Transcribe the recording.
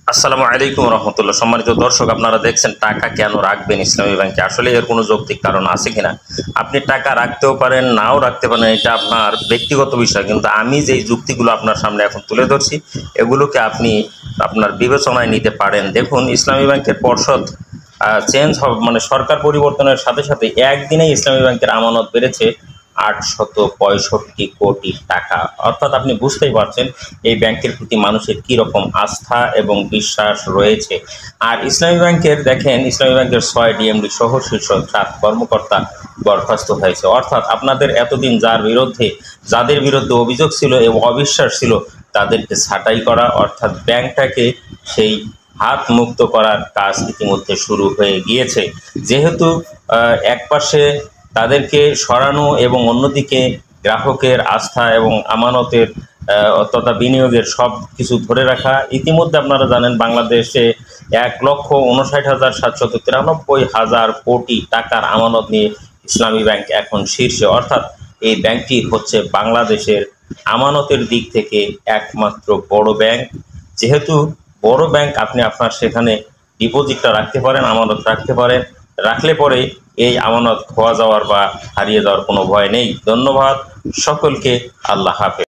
আসসালামু আলাইকুম রহমতুল্লাহ। সম্মানিত দর্শক, আপনারা দেখছেন টাকা কেন রাখবেন ইসলামী ব্যাংকে। আসলে এর কোনো যৌক্তিক কারণ আছে কিনা? আপনি টাকা রাখতেও পারেন, নাও রাখতে পারেন, এটা আপনার ব্যক্তিগত বিষয়। কিন্তু আমি যেই যুক্তিগুলো আপনার সামনে এখন তুলে ধরছি, এগুলোকে আপনি আপনার বিবেচনায় নিতে পারেন। দেখুন, ইসলামী ব্যাংকের পর্ষদ চেঞ্জ হবে, মানে সরকার পরিবর্তনের সাথে সাথে একদিনে ইসলামী ব্যাংকের আমানত বেড়েছে 865 কোটি টাকা। অর্থাৎ আপনি বুঝতেই পারছেন এই ব্যাংকের প্রতি মানুষের কী রকম আস্থা এবং বিশ্বাস রয়েছে। আর ইসলামী ব্যাংকের দেখেন, ইসলামী ব্যাংকের 6 ডিএমডি সহ শীর্ষ 7 কর্মকর্তা বরখাস্ত হয়েছে। অর্থাৎ আপনাদের এতদিন যাদের বিরুদ্ধে অভিযোগ ছিল এবং অবিশ্বাস ছিল, তাদেরকে ছাঁটাই করা, অর্থাৎ ব্যাংকটাকে সেই হাত মুক্ত করার কাজ ইতিমধ্যে শুরু হয়ে গিয়েছে। যেহেতু একপাশে তাদেরকে সরানো এবং অন্যদিকে গ্রাহকের আস্থা এবং আমানতের তথা বিনিয়োগের সব কিছু ধরে রাখা। ইতিমধ্যে আপনারা জানেন, বাংলাদেশে 1,59,793 কোটি টাকার আমানত নিয়ে ইসলামী ব্যাংক এখন শীর্ষে। অর্থাৎ এই ব্যাংকটি হচ্ছে বাংলাদেশের আমানতের দিক থেকে একমাত্র বড় ব্যাংক। যেহেতু বড় ব্যাংক, আপনি আপনার সেখানে ডিপোজিটটা রাখতে পারেন, আমানত রাখতে পারেন। রাখলে পরে এই আমানত খোয়া যাওয়ার বা হারিয়ে যাওয়ার কোনো ভয় নেই। ধন্যবাদ সকলকে। আল্লাহ হাফেজ।